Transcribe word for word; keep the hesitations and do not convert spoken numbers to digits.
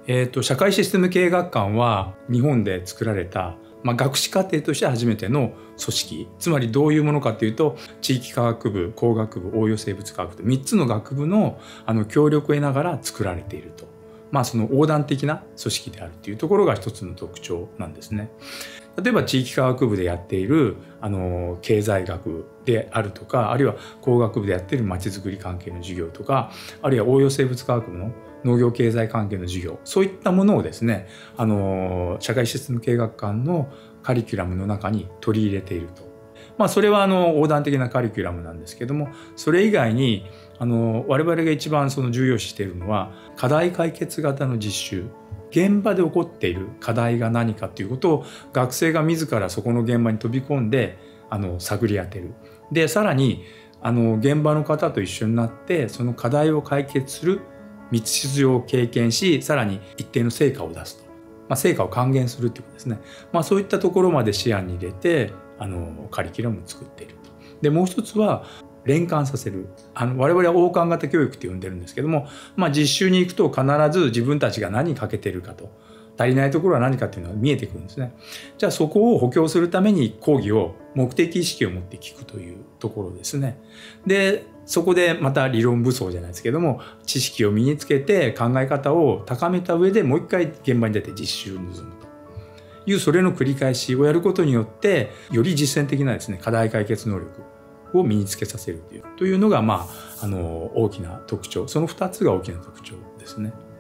えーと、社会システム経営学館は日本で作られた、まあ、学士課程として初めての組織。つまりどういうものかというと、地域科学部、工学部、応用生物科学部、みっつの学部のあの協力を得ながら作られていると。まあその横断的な組織であるというところが一つの特徴なんですね。例えば地域科学部でやっているあの経済学であるとか、あるいは工学部でやっているまちづくり関係の授業とか、あるいは応用生物科学部の農業経済関係の授業、そういったものをですね、あの社会システム経営学館のカリキュラムの中に取り入れていると。まあそれはあの横断的なカリキュラムなんですけども、それ以外にあの我々が一番その重要視しているのは課題解決型の実習。現場で起こっている課題が何かということを学生が自らそこの現場に飛び込んであの探り当てる。でさらにあの現場の方と一緒になってその課題を解決する道筋を経験し、さらに一定の成果を出すと、まあ、成果を還元するということですね。まあ、そういったところまで視野に入れてあのカリキュラムを作っていると。でもう一つは連関させる。あの我々は応関型教育と呼んでるんですけども、まあ、実習に行くと必ず自分たちが何に欠けてるかと、足りないところは何かというのが見えてくるんですね。じゃあそこを補強するために講義を目的意識を持って聞くというところですね。でそこでまた理論武装じゃないですけども、知識を身につけて考え方を高めた上でもう一回現場に出て実習を臨むという、それの繰り返しをやることによってより実践的なですね課題解決能力を身につけさせるというというのが、まあ、あの大きな特徴、そのふたつが大きな特徴ですね。